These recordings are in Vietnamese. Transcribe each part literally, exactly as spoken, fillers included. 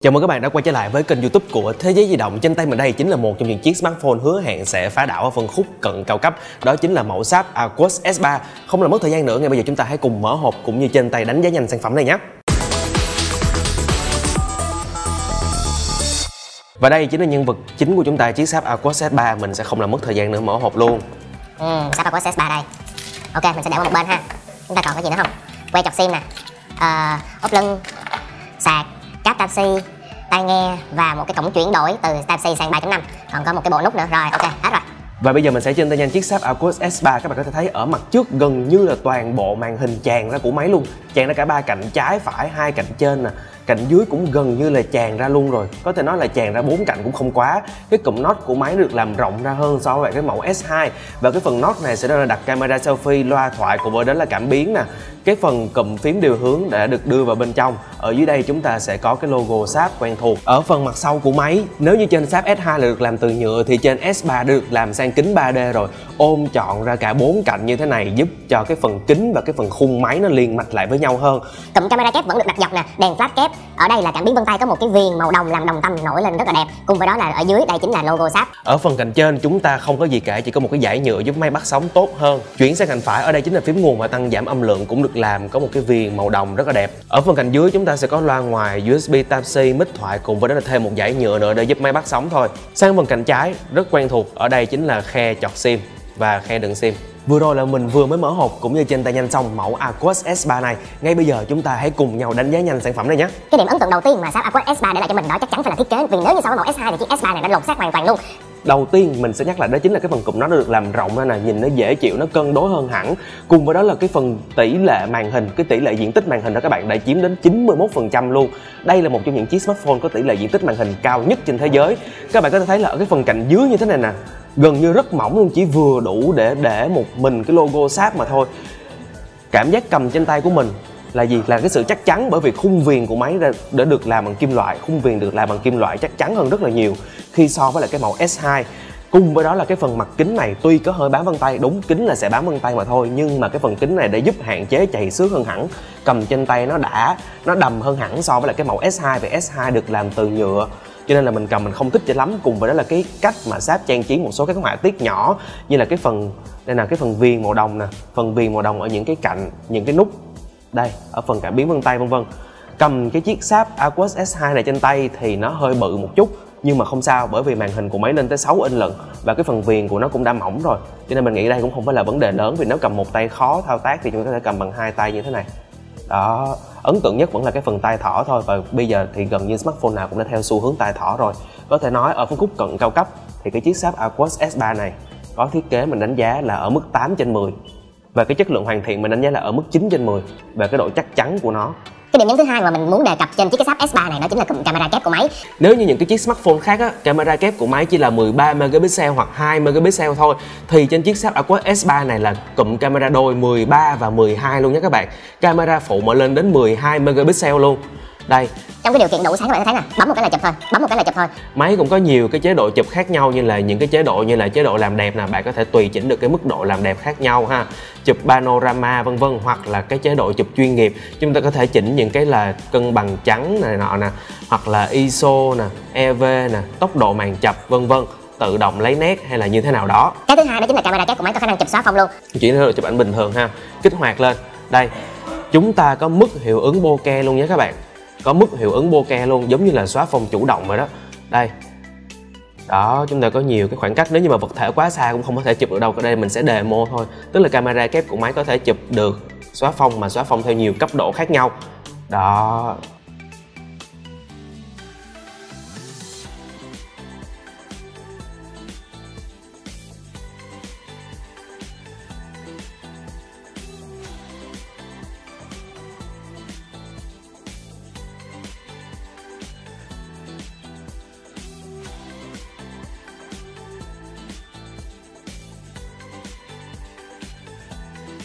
Chào mừng các bạn đã quay trở lại với kênh YouTube của Thế Giới Di Động. Trên tay mình đây chính là một trong những chiếc smartphone hứa hẹn sẽ phá đảo ở phân khúc cận cao cấp. Đó chính là mẫu Sharp Aquos S ba. Không làm mất thời gian nữa, ngay bây giờ chúng ta hãy cùng mở hộp cũng như trên tay đánh giá nhanh sản phẩm này nhé. Và đây chính là nhân vật chính của chúng ta, chiếc Sharp Aquos S ba. Mình sẽ không làm mất thời gian nữa, mở hộp luôn. Ừ, Sharp Aquos S ba đây. Ok, mình sẽ để qua một bên ha. Chúng ta còn cái gì nữa không? Que chọc sim nè, à, ốp lưng, sạc, cáp Type-C, tai nghe và một cái cổng chuyển đổi từ Type-C sang ba chấm năm. Còn có một cái bộ nút nữa. Rồi, ok, hết rồi. Và bây giờ mình sẽ trên tay nhanh chiếc Sharp Aquos S ba. Các bạn có thể thấy ở mặt trước gần như là toàn bộ màn hình tràn ra của máy luôn. Tràn ra cả ba cạnh trái, phải, hai cạnh trên nè. Cạnh dưới cũng gần như là tràn ra luôn rồi. Có thể nói là tràn ra bốn cạnh cũng không quá. Cái cụm notch của máy được làm rộng ra hơn so với cái mẫu S hai. Và cái phần notch này sẽ được đặt camera selfie, loa thoại cùng với đó là cảm biến nè. Cái phần cụm phím điều hướng đã được đưa vào bên trong. Ở dưới đây chúng ta sẽ có cái logo Sharp quen thuộc. Ở phần mặt sau của máy, nếu như trên Sharp S hai là được làm từ nhựa thì trên S ba được làm sang kính ba D rồi. Ôm trọn ra cả bốn cạnh như thế này giúp cho cái phần kính và cái phần khung máy nó liền mạch lại với nhau hơn. Cụm camera kép vẫn được đặt dọc nè, đèn flash kép. Ở đây là cảm biến vân tay có một cái viền màu đồng làm đồng tâm nổi lên rất là đẹp. Cùng với đó là ở dưới đây chính là logo Sharp. Ở phần cạnh trên chúng ta không có gì cả, chỉ có một cái dải nhựa giúp máy bắt sóng tốt hơn. Chuyển sang cạnh phải, ở đây chính là phím nguồn và tăng giảm âm lượng cũng được làm có một cái viền màu đồng rất là đẹp. Ở phần cạnh dưới chúng ta sẽ có loa ngoài, u ét bê Type-C, mic thoại cùng với đó là thêm một dải nhựa nữa để giúp máy bắt sóng thôi. Sang phần cạnh trái rất quen thuộc, ở đây chính là khe chọt sim và khe đựng sim. Vừa rồi là mình vừa mới mở hộp cũng như trên tay nhanh xong mẫu Aquos S ba này. Ngay bây giờ chúng ta hãy cùng nhau đánh giá nhanh sản phẩm này nhé. Cái điểm ấn tượng đầu tiên mà Sharp Aquos S ba để lại cho mình đó chắc chắn phải là thiết kế, vì nếu như so với mẫu S hai thì chiếc S ba này nó lột xác hoàn toàn luôn. Đầu tiên mình sẽ nhắc lại đó chính là cái phần cụm nó được làm rộng ra nè, nhìn nó dễ chịu, nó cân đối hơn hẳn. Cùng với đó là cái phần tỷ lệ màn hình, cái tỷ lệ diện tích màn hình đó các bạn đã chiếm đến chín mươi mốt phần trăm luôn. Đây là một trong những chiếc smartphone có tỷ lệ diện tích màn hình cao nhất trên thế giới. Các bạn có thể thấy là ở cái phần cạnh dưới như thế này nè, gần như rất mỏng luôn, chỉ vừa đủ để để một mình cái logo Sharp mà thôi. Cảm giác cầm trên tay của mình là gì? Là cái sự chắc chắn, bởi vì khung viền của máy đã được làm bằng kim loại, khung viền được làm bằng kim loại chắc chắn hơn rất là nhiều khi so với lại cái mẫu S hai. Cùng với đó là cái phần mặt kính này tuy có hơi bám vân tay, đúng kính là sẽ bám vân tay mà thôi, nhưng mà cái phần kính này để giúp hạn chế chày xước hơn hẳn. Cầm trên tay nó đã nó đầm hơn hẳn so với lại cái mẫu S hai, vì S hai được làm từ nhựa cho nên là mình cầm mình không thích cho lắm. Cùng với đó là cái cách mà Sharp trang trí một số các họa tiết nhỏ như là cái phần đây là cái phần viền màu đồng nè, phần viền màu đồng ở những cái cạnh, những cái nút đây, ở phần cảm biến vân tay vân vân. Cầm cái chiếc Sharp Aquos S hai này trên tay thì nó hơi bự một chút, nhưng mà không sao, bởi vì màn hình của máy lên tới sáu inch lận và cái phần viền của nó cũng đã mỏng rồi, cho nên mình nghĩ đây cũng không phải là vấn đề lớn. Vì nếu cầm một tay khó thao tác thì chúng ta có thể cầm bằng hai tay như thế này. Đó, ấn tượng nhất vẫn là cái phần tay thỏ thôi, và bây giờ thì gần như smartphone nào cũng đã theo xu hướng tay thỏ rồi. Có thể nói ở phân khúc cận cao cấp thì cái chiếc Sharp Aquos S ba này có thiết kế mình đánh giá là ở mức tám trên mười. Và cái chất lượng hoàn thiện mình đánh giá là ở mức chín trên mười về cái độ chắc chắn của nó. Cái điểm nhấn thứ hai mà mình muốn đề cập trên chiếc cái Sharp S ba này đó chính là cụm camera kép của máy. Nếu như những cái chiếc smartphone khác á, camera kép của máy chỉ là mười ba megapixel hoặc hai megapixel thôi, thì trên chiếc Sharp Aquos S ba này là cụm camera đôi mười ba và mười hai luôn nhé các bạn. Camera phụ mà lên đến mười hai megapixel luôn. Đây, trong cái điều kiện đủ sáng các bạn thấy nè, bấm một cái là chụp thôi, bấm một cái là chụp thôi. Máy cũng có nhiều cái chế độ chụp khác nhau, như là những cái chế độ như là chế độ làm đẹp nè, bạn có thể tùy chỉnh được cái mức độ làm đẹp khác nhau ha. Chụp panorama vân vân, hoặc là cái chế độ chụp chuyên nghiệp, chúng ta có thể chỉnh những cái là cân bằng trắng này nọ nè, hoặc là i ét o nè, e vê nè, tốc độ màn chập vân vân, tự động lấy nét hay là như thế nào đó. Cái thứ hai đó chính là camera kép của máy có khả năng chụp xóa phông luôn. Chỉ là chụp ảnh bình thường ha, kích hoạt lên. Đây, chúng ta có mức hiệu ứng bokeh luôn nhé các bạn. Có mức hiệu ứng bokeh luôn, giống như là xóa phông chủ động vậy đó. Đây. Đó, chúng ta có nhiều cái khoảng cách, nếu như mà vật thể quá xa cũng không có thể chụp được đâu. Ở đây mình sẽ demo thôi. Tức là camera kép của máy có thể chụp được xóa phông, mà xóa phông theo nhiều cấp độ khác nhau. Đó.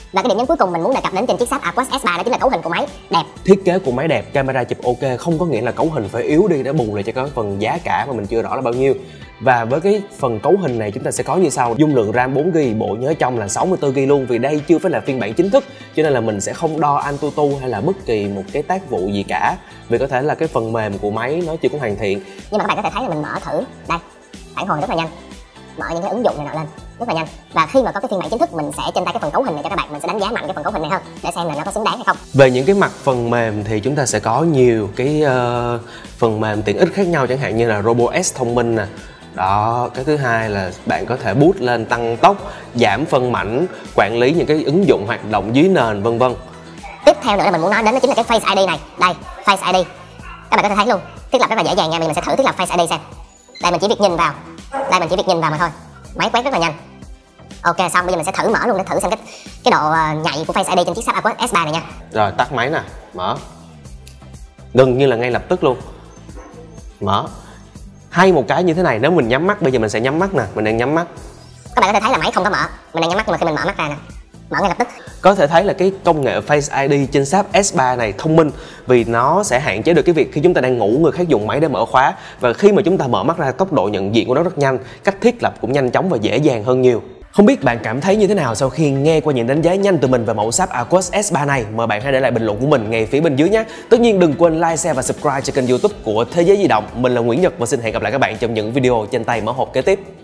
Và cái điểm nhấn cuối cùng mình muốn đề cập đến trên chiếc sáp a quát ét ba đó chính là cấu hình của máy đẹp. Thiết kế của máy đẹp, camera chụp ok, không có nghĩa là cấu hình phải yếu đi để bù lại cho cái phần giá cả mà mình chưa rõ là bao nhiêu. Và với cái phần cấu hình này chúng ta sẽ có như sau: dung lượng RAM bốn gi ga bai, bộ nhớ trong là sáu mươi tư gi ga bai luôn, vì đây chưa phải là phiên bản chính thức cho nên là mình sẽ không đo AnTuTu hay là bất kỳ một cái tác vụ gì cả, vì có thể là cái phần mềm của máy nó chưa có hoàn thiện. Nhưng mà các bạn có thể thấy là mình mở thử đây, phản hồi rất là nhanh, mở những cái ứng dụng này nọ lên rất là nhanh. Và khi mà có cái phiên bản chính thức mình sẽ trên tay cái phần cấu hình này cho các bạn, mình sẽ đánh giá mạnh cái phần cấu hình này hơn để xem là nó có xứng đáng hay không. Về những cái mặt phần mềm thì chúng ta sẽ có nhiều cái uh, phần mềm tiện ích khác nhau, chẳng hạn như là RoboS thông minh nè. Đó, cái thứ hai là bạn có thể boost lên tăng tốc, giảm phân mảnh, quản lý những cái ứng dụng hoạt động dưới nền vân vân. Tiếp theo nữa là mình muốn nói đến đó chính là cái Face i đê này. Đây, Face i đê. Các bạn có thể thấy luôn, thiết lập rất là dễ dàng nha. Bây giờ mình sẽ thử thiết lập Face i đê xem. Đây mình chỉ việc nhìn vào. Đây mình chỉ việc nhìn vào mà thôi. Máy quét rất là nhanh. Ok, xong bây giờ mình sẽ thử mở luôn để thử xem cái cái độ nhạy của Face i đê trên chiếc sáp a quát ét ba này nha. Rồi tắt máy nè, mở. Gần như là ngay lập tức luôn. Mở. Hay một cái như thế này, nếu mình nhắm mắt, bây giờ mình sẽ nhắm mắt nè, mình đang nhắm mắt. Các bạn có thể thấy là máy không có mở, mình đang nhắm mắt nhưng mà khi mình mở mắt ra nè, mở ngay lập tức. Có thể thấy là cái công nghệ Face i đê trên sáp ét ba này thông minh, vì nó sẽ hạn chế được cái việc khi chúng ta đang ngủ người khác dùng máy để mở khóa, và khi mà chúng ta mở mắt ra tốc độ nhận diện của nó rất nhanh, cách thiết lập cũng nhanh chóng và dễ dàng hơn nhiều. Không biết bạn cảm thấy như thế nào sau khi nghe qua những đánh giá nhanh từ mình về mẫu sáp a quát ét ba này? Mời bạn hãy để lại bình luận của mình ngay phía bên dưới nhé. Tất nhiên đừng quên like, share và subscribe cho kênh YouTube của Thế Giới Di Động. Mình là Nguyễn Nhật và xin hẹn gặp lại các bạn trong những video trên tay mở hộp kế tiếp.